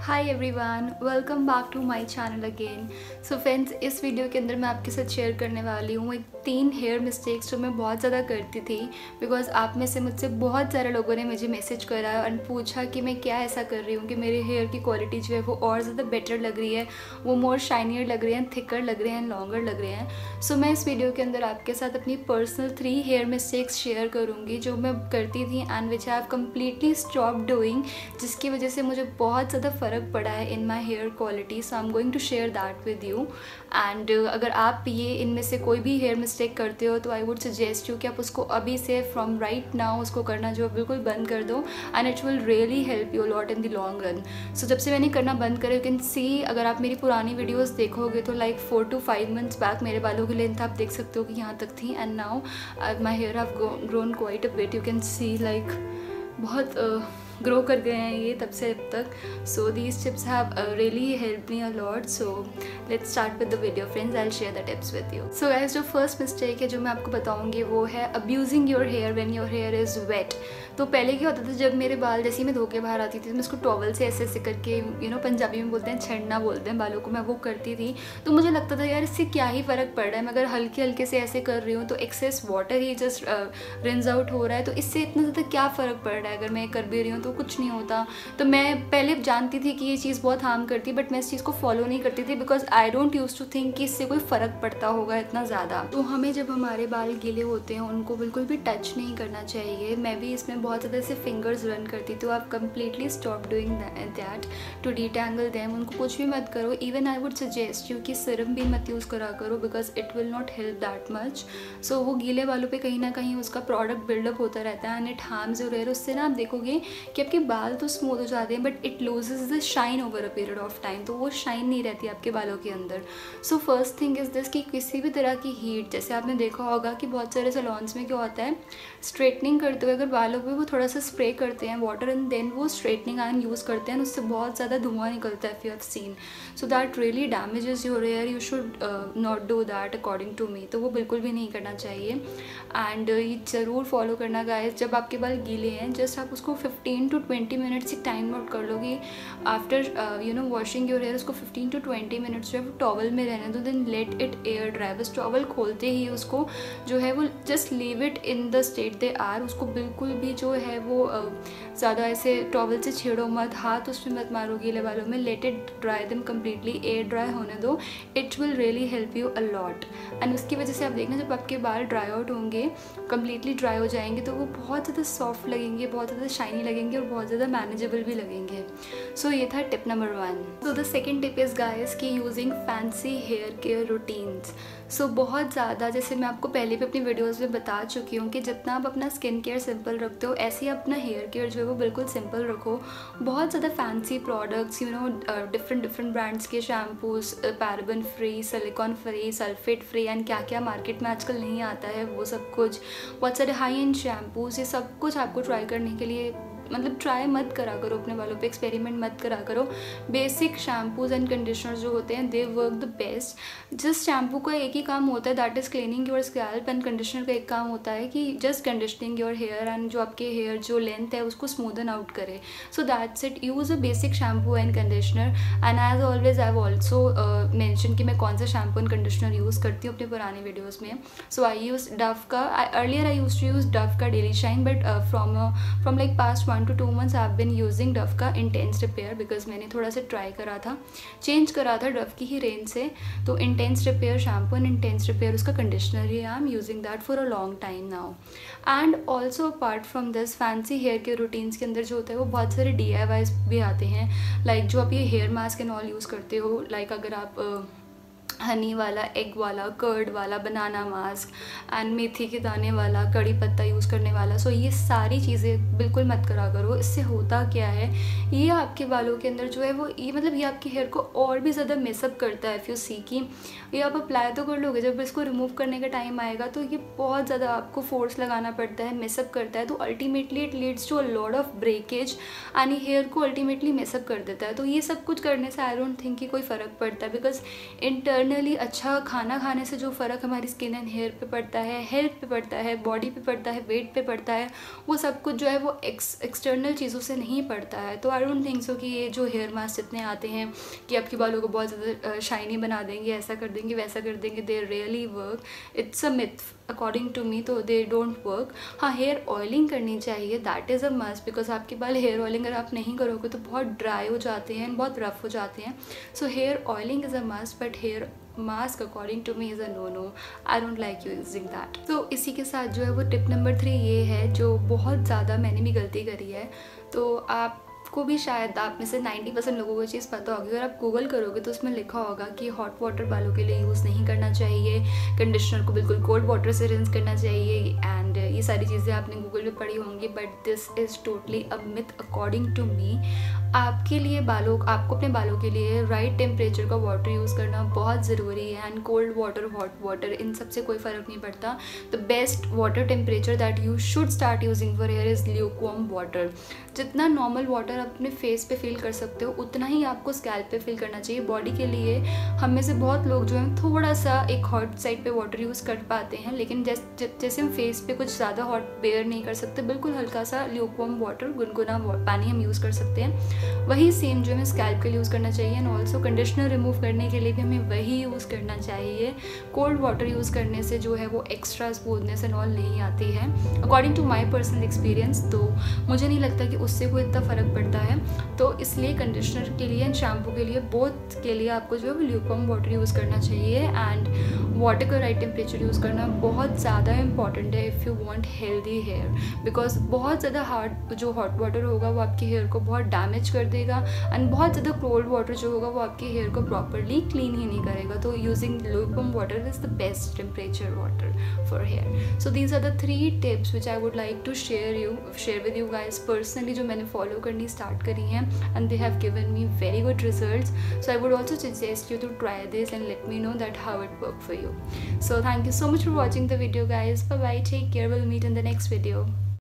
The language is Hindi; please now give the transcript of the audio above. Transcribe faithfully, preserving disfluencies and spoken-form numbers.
Hi everyone, welcome back to my channel again. So friends, इस वीडियो के अंदर मैं आपके साथ शेयर करने वाली हूँ एक तीन हेयर मिस्टेक्स जो मैं बहुत ज़्यादा करती थी। बिकॉज आप में से मुझसे बहुत सारे लोगों ने मुझे मैसेज करा और पूछा कि मैं क्या ऐसा कर रही हूँ कि मेरे हेयर की क्वालिटी जो है वो और ज़्यादा बेटर लग रही है, वो मोर शाइनियर लग रही है, थिकर लग रहे हैं, लॉन्गर लग रहे हैं। सो so, मैं इस वीडियो के अंदर आपके साथ अपनी personal three hair mistakes share करूँगी जो मैं करती थी and which I have completely stop doing, जिसकी वजह से मुझे बहुत ज़्यादा फ़र्क पड़ा है in my hair quality. So I am going to share that with you. And अगर आप ये इनमें से कोई भी हेयर मिस्टेक करते हो तो आई वुड सजेस्ट यू कि आप उसको अभी से फ्रॉम राइट नाउ उसको करना जो बिल्कुल बंद कर दो and it will really help you lot in the long run. So जब से मैंने करना बंद करा, यू कैन सी, अगर आप मेरी पुरानी वीडियोस देखोगे तो like four to five months back मेरे बालों की लेंथ आप देख सकते हो कि यहाँ तक थी and now my hair have grown quite a bit. You can see like बहुत ग्रो uh, कर गए हैं ये तब से अब तक। So these tips have really help me a lot. So let's start with the video friends, I will share the tips with you. So guys, जो फर्स्ट मिस्टेक है जो मैं आपको बताऊंगी वो है abusing your hair when your hair is wait. तो पहले क्या होता था, जब मेरे बाल जैसे ही मैं धो के बाहर आती थी तो मैं उसको टॉवल से ऐसे ऐसे करके, यू नो पंजाबी में बोलते हैं छेड़ना बोलते हैं बालों को, मैं वो करती थी। तो मुझे लगता था यार इससे क्या ही फ़र्क पड़ रहा है, मैं अगर हल्के हल्के से ऐसे कर रही हूँ तो एक्सेस वाटर ही जस्ट रिंस आउट हो रहा है, तो इससे इतना ज़्यादा क्या फ़र्क पड़ रहा है, अगर मैं कर भी रही हूँ तो कुछ नहीं होता। तो मैं पहले जानती थी कि ये चीज़ बहुत हार्म करती, बट मैं इस चीज़ को फॉलो नहीं करती थी because I don't use to think कि इससे कोई फ़र्क पड़ता होगा इतना ज़्यादा। तो हमें जब हमारे बाल गीले होते हैं उनको बिल्कुल भी टच नहीं करना चाहिए। मैं भी इसमें बहुत ज़्यादा से फिंगर्स रन करती, तो आप completely stop doing that to detangle them. उनको कुछ भी मत करो। Even I would suggest you कि सिरम भी मत यूज़ करा करो because it will not help that much. So वो गीले बालों पे कहीं ना कहीं उसका प्रोडक्ट बिल्डअप होता रहता है and it harms your hair. उससे ना आप देखोगे कि आपके बाल तो स्मूथ हो जाते हैं but it loses the shine over a period of time, तो वो शाइन नहीं रहती आपके बालों के अंदर। So first thing is this कि किसी भी तरह की हीट, जैसे आपने देखा होगा कि बहुत सारे सैलून्स में क्या होता है, स्ट्रेटनिंग करते हुए अगर बालों पे वो थोड़ा सा स्प्रे करते हैं वाटर एंड देन वो स्ट्रेटनिंग आयरन यूज़ करते हैं, उससे बहुत ज़्यादा धुआं निकलता है, if you have seen. So that really damages your hair. You should not do that according to me. तो वो बिल्कुल भी नहीं करना चाहिए एंड uh, ये ज़रूर फॉलो करना गाइस। जब आपके बाल गीले हैं जस्ट आप उसको फिफ्टीन टू ट्वेंटी मिनट्स एक टाइम नोट कर लो कि after you know washing your hair उसको फिफ्टीन टू ट्वेंटी मिनट्स जो है वो टॉवल में रहने दो, then let it air dry. बस टॉवल खोलते ही उसको जो है वो just leave it in the state they are. उसको बिल्कुल भी जो है वो ज़्यादा ऐसे टॉवल से छेड़ो मत, हाथ उसमें मत मारो गीले बालों में, let it dry them completely, air dry होने दो। It will really help you a lot and उसकी वजह से आप देखना जब आपके बाल ड्राई आउट होंगे, कम्प्लीटली ड्राई हो जाएंगे, तो वो बहुत ज़्यादा सॉफ्ट लगेंगे, बहुत ज़्यादा शाइनी लगेंगे और बहुत ज़्यादा मैनेजेबल भी लगेंगे। सो so, ये था tip number one. So the second tip is guys की using fancy hair care routines. So बहुत ज़्यादा, जैसे मैं आपको पहले भी अपनी वीडियोज़ में बता चुकी हूँ कि जितना आप अपना स्किन केयर सिंपल रखते हो ऐसे ही अपना हेयर केयर जो है वो बिल्कुल सिंपल रखो। बहुत ज़्यादा fancy products, you know different different brands के shampoos, paraben free, silicone free, sulphate free and क्या क्या मार्केट में आजकल नहीं आता है वो सब कुछ, बहुत सारे हाई एंड शैम्पूज, ये सब कुछ आपको ट्राई करने के लिए मतलब ट्राई मत करा करो अपने बालों पे, एक्सपेरिमेंट मत करा करो। बेसिक शैम्पूज एंड कंडीशनर्स जो होते हैं they work the best. Just shampoo का एक ही काम होता है, that is cleaning your scalp, and conditioner का एक काम होता है कि just conditioning your hair and जो आपके हेयर जो लेंथ है उसको स्मूदन आउट करे। So that's it. Use a basic shampoo and conditioner and as always I have also mention कि मैं कौन सा शैम्पू एंड कंडीशनर यूज़ करती हूँ अपने पुरानी वीडियोज़ में। सो आई यूज़ डव का, earlier I used to use Dove का daily shine, but from from like past one two two months I have been using Dove का इंटेंस रिपेयर बिकॉज मैंने थोड़ा सा ट्राई करा था, चेंज करा था डव की ही रेंज से। तो intense repair shampoo and intense repair उसका कंडीशनर ही, I am using that for a long time now. And also apart from this fancy hair care routines के अंदर जो होता है वो बहुत सारे डी आई वाईज भी आते हैं, लाइक like, जो आप ये hair mask and all use करते हो, लाइक like अगर आप uh, हनी वाला, एग वाला, कर्ड वाला, बनाना मास्क एंड मेथी के दाने वाला, कड़ी पत्ता यूज़ करने वाला, सो ये सारी चीज़ें बिल्कुल मत करा करो। इससे होता क्या है, ये आपके बालों के अंदर जो है वो ये मतलब ये आपके हेयर को और भी ज़्यादा मिसअप करता है। इफ़ यू सी कि ये आप अप्लाई तो कर लोगे, जब इसको रिमूव करने का टाइम आएगा तो ये बहुत ज़्यादा आपको फोर्स लगाना पड़ता है, मिसअप करता है, तो ultimately it leads to a lot of breakage and hair को अल्टीमेटली मिसअप कर देता है। तो ये सब कुछ करने से आई डोंट थिंक कि कोई फ़र्क पड़ता है बिकॉज इंटरनल इंटरनली अच्छा खाना खाने से जो फ़र्क हमारी स्किन एंड हेयर पे पड़ता है, हेल्थ पे पड़ता है, बॉडी पे पड़ता है, वेट पे पड़ता है, वो सब कुछ जो है वो एक्स एक्सटर्नल चीज़ों से नहीं पड़ता है। तो आई डोंट थिंक सो कि ये जो हेयर मास्क जितने आते हैं कि आपके बालों को बहुत ज़्यादा शाइनी बना देंगे, ऐसा कर देंगे, वैसा कर देंगे, they really work. It's a myth according to me, तो दे डोंट वर्क। हाँ, हेयर ऑयलिंग करनी चाहिए, that is a must, because आपके बाल हेयर ऑयलिंग अगर आप नहीं करोगे तो बहुत ड्राई हो जाते हैं, बहुत रफ हो जाते हैं। So hair oiling is a must, but hair mask according to me is a no no, I don't like using that. तो इसी के साथ जो है वो टिप नंबर थ्री ये है, जो बहुत ज़्यादा मैंने भी गलती करी है। तो आप को भी शायद आप में से नाइन्टी परसेंट लोगों को ये चीज़ पता होगी, अगर आप गूगल करोगे तो उसमें लिखा होगा कि हॉट वाटर बालों के लिए यूज़ नहीं करना चाहिए, कंडीशनर को बिल्कुल कोल्ड वाटर से रिंस करना चाहिए, एंड ये सारी चीज़ें आपने गूगल पे पढ़ी होंगी। But this is totally a myth according to me. आपके लिए बालों आपको अपने बालों के लिए राइट टेम्परेचर का वाटर यूज़ करना बहुत ज़रूरी है, and cold water, hot water, इन सबसे कोई फ़र्क नहीं पड़ता। The best water temperature that you should start using for hair is lukewarm water. जितना नॉर्मल वाटर आप अपने फेस पे फील कर सकते हो उतना ही आपको स्कैल्प पे फील करना चाहिए। बॉडी के लिए हम में से बहुत लोग जो हैं थोड़ा सा एक हॉट साइड पे वाटर यूज़ कर पाते हैं, लेकिन जैसे जैसे हम फेस पे कुछ ज़्यादा हॉट बेयर नहीं कर सकते, बिल्कुल हल्का सा ल्यूकवार्म वाटर, गुनगुना पानी हम यूज़ कर सकते हैं। वही सेम जो हमें स्कैल्प के लिए यूज़ करना चाहिए, एंड ऑल्सो कंडीशनर रिमूव करने के लिए भी हमें वही यूज़ करना चाहिए। कोल्ड वाटर यूज़ करने से जो है वो एक्स्ट्रा स्मूथनेस एंड ऑल नहीं आती है, according to my personal experience. तो मुझे नहीं लगता कि उससे कोई इतना फ़र्क पड़ता है। तो इसलिए कंडीशनर के लिए एंड शैम्पू के लिए, बोथ के लिए आपको जो है वो ल्यूकवार्म वाटर यूज़ करना चाहिए, एंड वाटर का राइट टेम्परेचर यूज़ करना बहुत ज़्यादा इंपॉर्टेंट है if you want healthy hair, because बहुत ज़्यादा हार्ड जो हॉट वाटर होगा वो आपके हेयर को बहुत डैमेज कर देगा, एंड बहुत ज़्यादा कोल्ड वाटर जो होगा वो आपके हेयर को प्रॉपरली क्लीन ही नहीं करेगा। तो using lukewarm water is the best temperature water for hair. So these are the three tips which I would like to share you share with you guys personally, जो मैंने फॉलो करनी स्टार्ट करी हैं, and they have given me very good results. So I would also suggest you to try this and let me know that how it worked for you. So thank you so much for watching the video guys. Bye bye, take care, we'll meet in the next video.